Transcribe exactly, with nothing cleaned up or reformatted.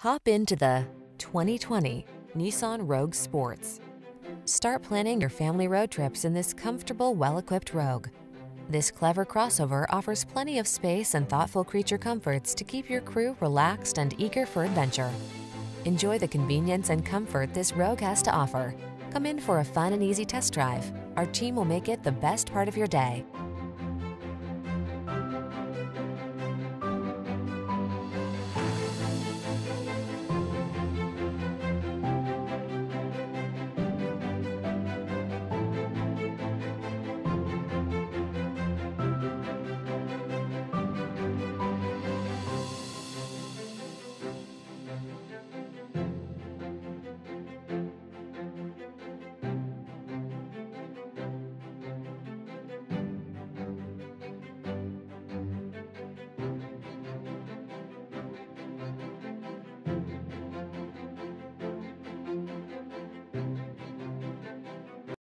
Hop into the twenty twenty Nissan Rogue Sports. Start planning your family road trips in this comfortable, well-equipped Rogue. This clever crossover offers plenty of space and thoughtful creature comforts to keep your crew relaxed and eager for adventure. Enjoy the convenience and comfort this Rogue has to offer. Come in for a fun and easy test drive. Our team will make it the best part of your day.